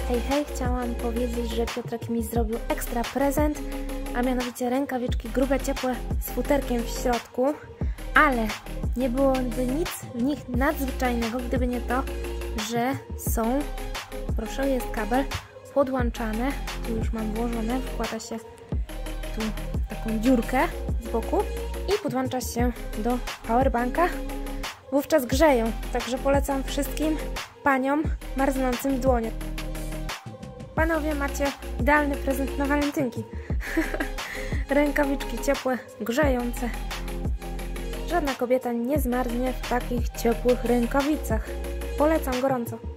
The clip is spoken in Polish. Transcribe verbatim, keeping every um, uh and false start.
Hej, hej, chciałam powiedzieć, że Piotrek mi zrobił ekstra prezent, a mianowicie rękawiczki grube, ciepłe z futerkiem w środku, ale nie byłoby nic w nich nadzwyczajnego, gdyby nie to, że są, proszę, jest kabel, podłączane, tu już mam włożone, wkłada się tu taką dziurkę z boku i podłącza się do powerbanka, wówczas grzeją, także polecam wszystkim paniom marznącym w dłonie. Panowie, macie idealny prezent na walentynki. Rękawiczki ciepłe, grzejące. Żadna kobieta nie zmarznie w takich ciepłych rękawicach. Polecam gorąco.